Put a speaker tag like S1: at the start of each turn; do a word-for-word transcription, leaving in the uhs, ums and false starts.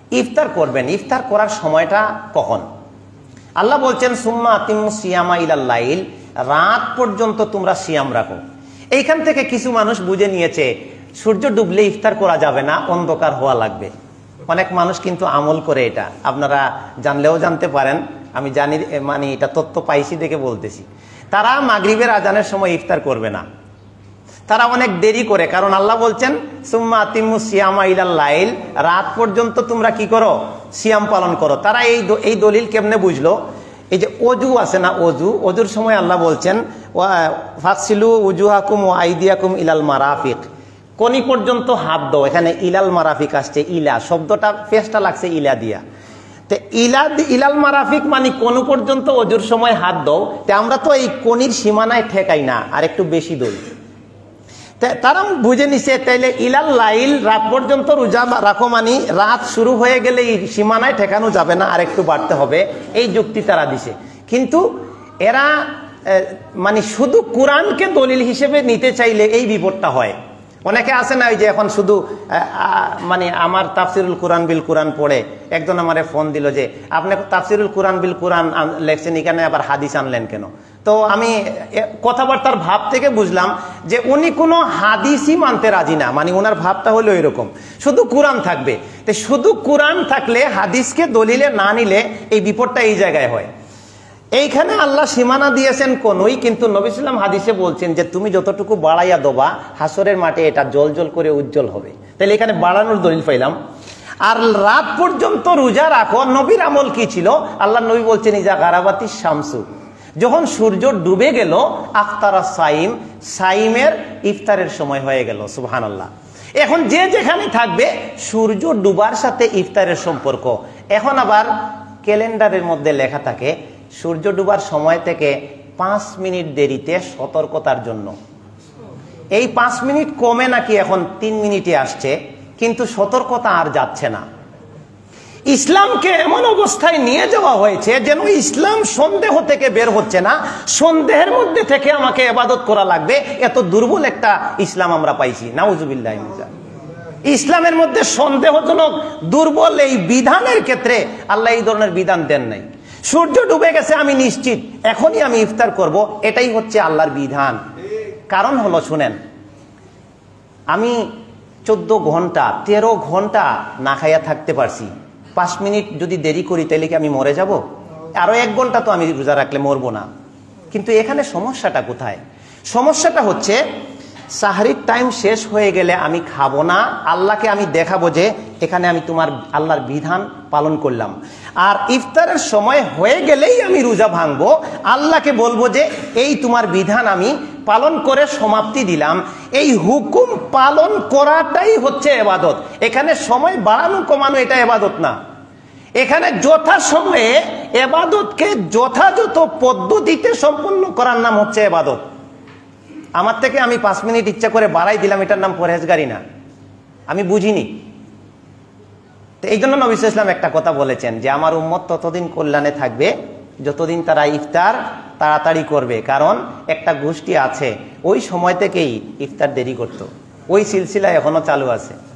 S1: ইফতার করবেন। ইফতার করার সময়টা কখন? আল্লাহ বলছেন সুম্মা আতিমু সিয়ামা ইলাল লাইল, রাত পর্যন্ত তোমরা সিয়াম রাখো। এইখান থেকে কিছু মানুষ বুঝে নিয়েছে সূর্য ডুবলে ইফতার করা যাবে না, অন্ধকার হওয়া লাগবে। অনেক মানুষ কিন্তু আমল করে এটা, আপনারা জানলেও জানতে পারেন, আমি জানি, মানে এটা তথ্য পাইছি দেখে বলতেছি। তারা মাগরিবের আজানের সময় ইফতার করবে না, তারা অনেক দেরি করে, কারণ আল্লাহ বলছেন সুম্মা আতিমু সিয়ামা ইলাল লাইল, রাত পর্যন্ত তোমরা কি করো? সিয়াম পালন করো। তারা এই এই দলিল কেমনে বুঝলো? এই যে অজু আছে না, অজু, অজুর সময় আল্লাহ বলছেন ফাগসিলু উজুহাকুম ওয়া আইদিয়াকুম ইলাল মারাফিক, কোনি পর্যন্ত হাত দাও। এখানে ইলাল মারাফিক আসছে, ইলা শব্দটা ফেসটা লাগছে ইলা দিয়া। তো ইলা ইলাল মারাফিক মানে কোন পর্যন্ত অজুর সময় হাত দাও। তে আমরা তো এই কোনির সীমানায় ঠেকাই না, আর একটু বেশি দই। তারা বুঝে নিছে তাইলে ইলাল লাইল, রাত পর্যন্ত রোজা রাখো, মানে রাত শুরু হয়ে গেলে এই সীমানায় ঠেকানো যাবে না, আর একটু বাড়তে হবে, এই যুক্তি তারা দিছে। কিন্তু এরা মানে শুধু কোরআনকে দলিল হিসেবে নিতে চাইলে এই বিপদটা হয়। অনেকে আছে না, ওই যে এখন শুধু মানে আমার তাফসিরুল কোরআন বিল কোরআন পড়ে, একজন আমারে ফোন দিল যে আপনি তাফসিরুল কোরআন বিল কোরআন লেখছেন, এখানে আবার হাদিস আনলেন কেন? তো আমি কথাবার্তার ভাব থেকে বুঝলাম যে উনি কোনো হাদিসই মানতে রাজি না, মানে ওনার ভাবটা হলো এরকম, শুধু কোরআন থাকবে। তো শুধু কোরআন থাকলে হাদিসকে দলিলে না নিলে এই বিপদটা এই জায়গায় হয়। এইখানে আল্লাহ সীমানা দিয়েছেন কোনই, কিন্তু নবী সাল্লাল্লাহু আলাইহি হাদিসে বলছেন যে তুমি যতটুকু বাড়াইয়া দেবা হাসরের মাঠে এটা জল জল করে উজ্জ্বল হবে। তাহলে এখানে বাড়ানোর দলিল পাইলাম। আর রাত পর্যন্ত রোজা রাখো, নবীর আমল কি ছিল? আল্লাহ নবী বলছেন ইজা গারাবাতিস শামসু, যখন সূর্য ডুবে গেল, আফতারা সাইম, সাইমের ইফতারের সময় হয়ে গেল। সুবহানাল্লাহ। এখন যে যেখানে থাকবে সূর্য ডুবার সাথে ইফতারের সম্পর্ক। এখন আবার ক্যালেন্ডারের মধ্যে লেখা থাকে সূর্য ডুবার সময় থেকে পাঁচ মিনিট দেরিতে সতর্কতার জন্য। এই পাঁচ মিনিট কমে নাকি এখন তিন মিনিটে আসছে, কিন্তু সতর্কতা আর যাচ্ছে না। ইসলামকে এমন অবস্থায় নিয়ে যাওয়া হয়েছে যেন ইসলাম সন্দেহ থেকে বের হচ্ছে না, সন্দেহের মধ্যে থেকে আমাকে ইবাদত করা লাগবে, এত দুর্বল একটা ইসলাম আমরা পাইছি। নাউজুবিল্লাহ। ইসলামের মধ্যে সন্দেহজনক দুর্বল এই বিধানের ক্ষেত্রে আল্লাহ এই ধরনের বিধান দেন নাই। সূর্য ডুবে গেছে আমি নিশ্চিত এখনই আমি ইফতার করব, এটাই হচ্ছে আল্লাহর বিধান। কারণ হলো, শুনেন, আমি চোদ্দ ঘন্টা তেরো ঘন্টা না খাইয়া থাকতে পারছি, পাঁচ মিনিট যদি দেরি করি তাহলে কি আমি মরে যাব? আরো এক ঘন্টা তো আমি রোজা রাখলে মরবো না। কিন্তু এখানে সমস্যাটা কোথায়? সমস্যাটা হচ্ছে সাহরির টাইম শেষ হয়ে গেলে আমি খাবো না, আল্লাহকে আমি দেখাবো যে এখানে আমি তোমার আল্লাহর বিধান পালন করলাম। আর ইফতারের সময় হয়ে গেলেই আমি রোজা ভাঙবো, আল্লাহকে বলবো যে এই তোমার বিধান আমি পালন করে সমাপ্তি দিলাম। এই হুকুম পালন করাটাই হচ্ছে ইবাদত। এখানে সময় বাড়ানো কমানো এটা ইবাদত না। এখানে যথাসময়ে ইবাদতকে যথাযথ পদ্ধতিতে সম্পন্ন করার নাম হচ্ছে ইবাদত। আমার থেকে আমি পাঁচ মিনিট ইচ্ছা করে বাড়াই দিলাম, এটার নাম পরহেজগারি না, আমি বুঝিনি। তো এই জন্য নবী সাল্লাল্লাহু আলাইহি ওয়াসাল্লাম একটা কথা বলেছেন যে আমার উম্মত ততদিন কল্যাণে থাকবে যতদিন তারা ইফতার তাড়াতাড়ি করবে। কারণ একটা গোষ্ঠী আছে ওই সময় থেকেই ইফতার দেরি করত, ওই সিলসিলা এখনো চালু আছে।